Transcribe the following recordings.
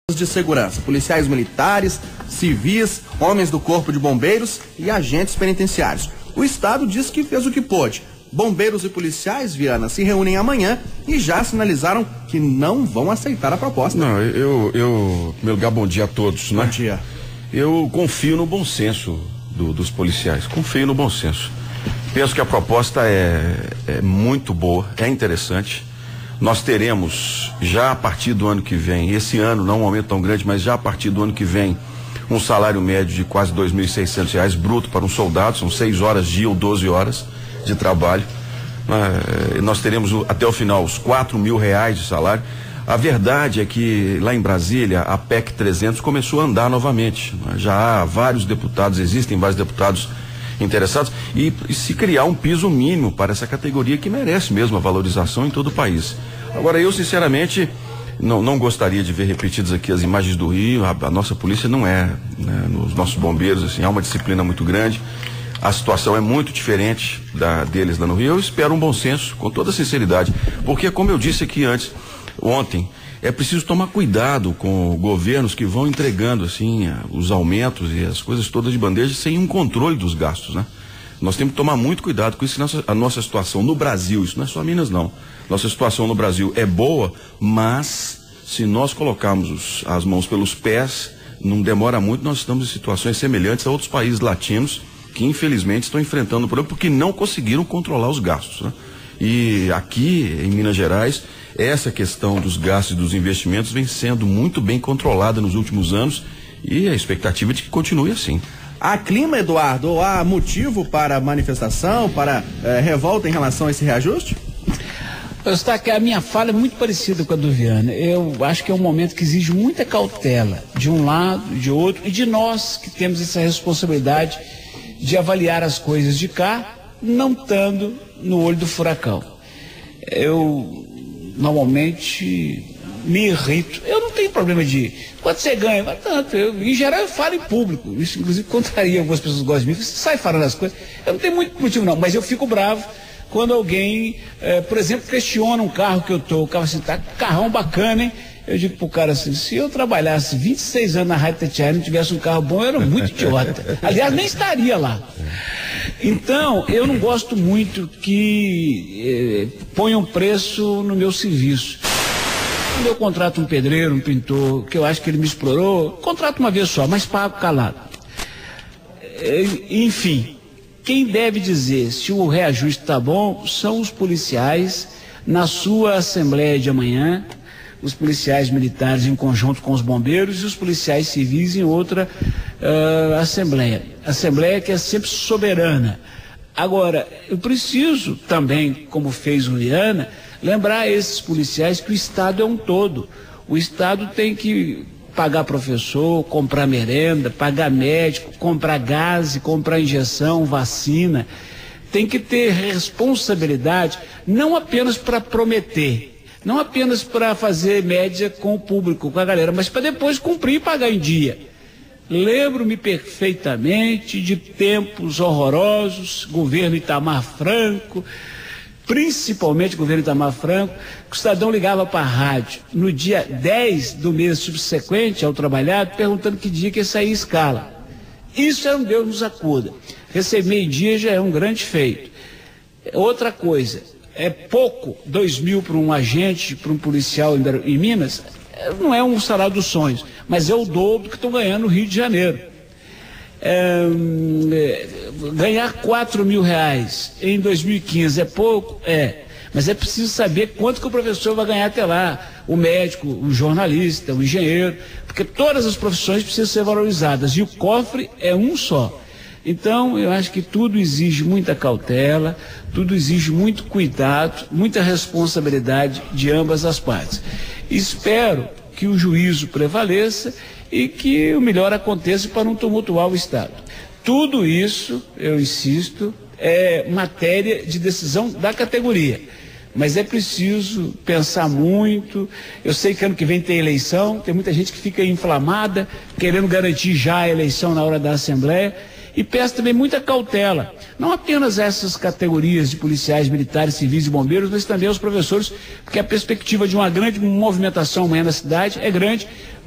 de segurança, policiais militares, civis, homens do Corpo de Bombeiros e agentes penitenciários. O Estado diz que fez o que pôde. Bombeiros e policiais, Viana, se reúnem amanhã e já sinalizaram que não vão aceitar a proposta. Não, em primeiro lugar, bom dia a todos, né? Bom dia. Eu confio no bom senso dos policiais, confio no bom senso. Penso que a proposta é muito boa, é interessante. Nós teremos, já a partir do ano que vem, esse ano não um aumento tão grande, mas já a partir do ano que vem, um salário médio de quase R$2.600 bruto para um soldado, são 6 horas dia ou 12 horas de trabalho. Nós teremos até o final os R$4.000 de salário. A verdade é que lá em Brasília a PEC 300 começou a andar novamente. Já há vários deputados, existem vários deputados interessados e se criar um piso mínimo para essa categoria que merece mesmo a valorização em todo o país. Agora, eu sinceramente não gostaria de ver repetidas aqui as imagens do Rio. A nossa polícia não é, né, nos nossos bombeiros, assim, há uma disciplina muito grande. A situação é muito diferente deles lá no Rio. Eu espero um bom senso, com toda sinceridade, porque, como eu disse aqui ontem, é preciso tomar cuidado com governos que vão entregando assim os aumentos e as coisas todas de bandeja sem um controle dos gastos, né? Nós temos que tomar muito cuidado com isso. A nossa situação no Brasil, isso não é só Minas não, nossa situação no Brasil é boa, mas se nós colocarmos as mãos pelos pés, não demora muito, nós estamos em situações semelhantes a outros países latinos que infelizmente estão enfrentando o problema porque não conseguiram controlar os gastos, né? E aqui em Minas Gerais, essa questão dos gastos e dos investimentos vem sendo muito bem controlada nos últimos anos e a expectativa é de que continue assim. Há clima, Eduardo, ou há motivo para manifestação, para revolta em relação a esse reajuste? A minha fala é muito parecida com a do Viana. Eu acho que é um momento que exige muita cautela, de um lado, de outro, e de nós que temos essa responsabilidade de avaliar as coisas de cá, não estando no olho do furacão. Eu normalmente me irrito. Eu não tenho problema de quanto você ganha, mas tanto. Em geral eu falo em público. Isso inclusive contraria algumas pessoas que gostam de mim. Você sai falando as coisas. Eu não tenho muito motivo não, mas eu fico bravo quando alguém, por exemplo, questiona um carro que eu tô. O carro assim, tá carrão bacana, hein? Eu digo pro cara assim, se eu trabalhasse 26 anos na Rádio Tatiana e não tivesse um carro bom, eu era muito idiota. Aliás, nem estaria lá. Então, eu não gosto muito que ponham preço no meu serviço. Quando eu contrato um pedreiro, um pintor, que eu acho que ele me explorou, contrato uma vez só, mas pago calado. Enfim, quem deve dizer se o reajuste está bom são os policiais na sua assembleia de amanhã, os policiais militares em conjunto com os bombeiros e os policiais civis em outra assembleia que é sempre soberana. Agora, eu preciso também, como fez o Viana, lembrar a esses policiais que o Estado é um todo. O Estado tem que pagar professor, comprar merenda, pagar médico, comprar gás, comprar injeção, vacina. Tem que ter responsabilidade, não apenas para prometer, não apenas para fazer média com o público, com a galera, mas para depois cumprir e pagar em dia. Lembro-me perfeitamente de tempos horrorosos, governo Itamar Franco, principalmente o governo Itamar Franco, que o cidadão ligava para a rádio no dia 10 do mês subsequente ao trabalhado, perguntando que dia que ia sair escala. Isso é um Deus nos acuda. Receber meio-dia já é um grande feito. Outra coisa, é pouco, 2.000 para um agente, para um policial em Minas, não é um salário dos sonhos, mas é o dobro do que estão ganhando no Rio de Janeiro. Ganhar R$4.000 em 2015 é pouco? É, mas é preciso saber quanto que o professor vai ganhar até lá, o médico, o jornalista, o engenheiro, porque todas as profissões precisam ser valorizadas e o cofre é um só. Então, eu acho que tudo exige muita cautela, tudo exige muito cuidado, muita responsabilidade de ambas as partes. Espero que o juízo prevaleça e que o melhor aconteça para não tumultuar o Estado. Tudo isso, eu insisto, é matéria de decisão da categoria. Mas é preciso pensar muito. Eu sei que ano que vem tem eleição, tem muita gente que fica inflamada, querendo garantir já a eleição na hora da Assembleia. E peço também muita cautela, não apenas essas categorias de policiais, militares, civis e bombeiros, mas também aos professores, porque a perspectiva de uma grande movimentação amanhã na cidade é grande,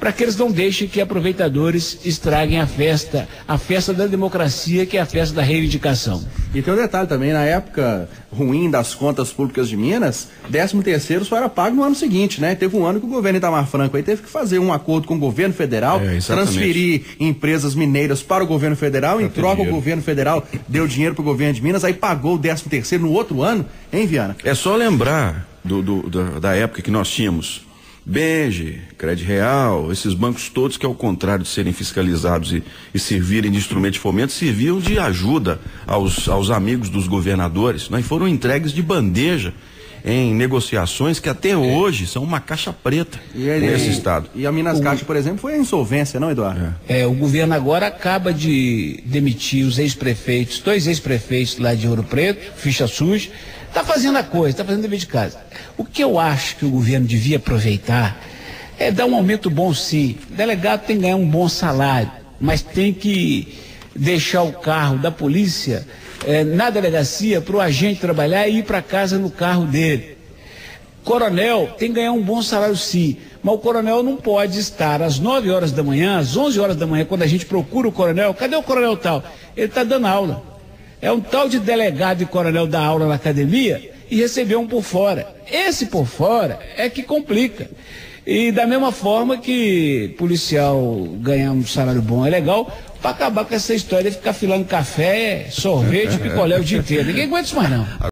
para que eles não deixem que aproveitadores estraguem a festa da democracia, que é a festa da reivindicação. E tem um detalhe também, na época ruim das contas públicas de Minas, 13º só era pago no ano seguinte, né? Teve um ano que o governo Itamar Franco aí teve que fazer um acordo com o governo federal, transferir empresas mineiras para o governo federal, em troca o governo federal deu dinheiro para o governo de Minas, aí pagou o 13º no outro ano, hein, Viana? É só lembrar da época que nós tínhamos Benge, Crédito Real, esses bancos todos que, ao contrário de serem fiscalizados e servirem de instrumento de fomento, serviam de ajuda aos amigos dos governadores, né? E foram entregues de bandeja em negociações que até hoje são uma caixa preta nesse estado. E a Minas Caixa, por exemplo, foi a insolvência, não, Eduardo? O governo agora acaba de demitir os ex-prefeitos, 2 ex-prefeitos lá de Ouro Preto, ficha suja. Está fazendo a coisa, está fazendo dever de casa. O que eu acho que o governo devia aproveitar é dar um aumento bom, sim. O delegado tem que ganhar um bom salário, mas tem que deixar o carro da polícia na delegacia para o agente trabalhar e ir para casa no carro dele. Coronel tem que ganhar um bom salário, sim, mas o coronel não pode estar às 9 horas da manhã, às 11 horas da manhã, quando a gente procura o coronel. Cadê o coronel tal? Ele está dando aula. É um tal de delegado e coronel dar aula na academia e receber um por fora. Esse por fora é que complica. E da mesma forma que policial ganhar um salário bom é legal, para acabar com essa história de ficar filando café, sorvete, picolé o dia inteiro. Ninguém aguenta isso mais não.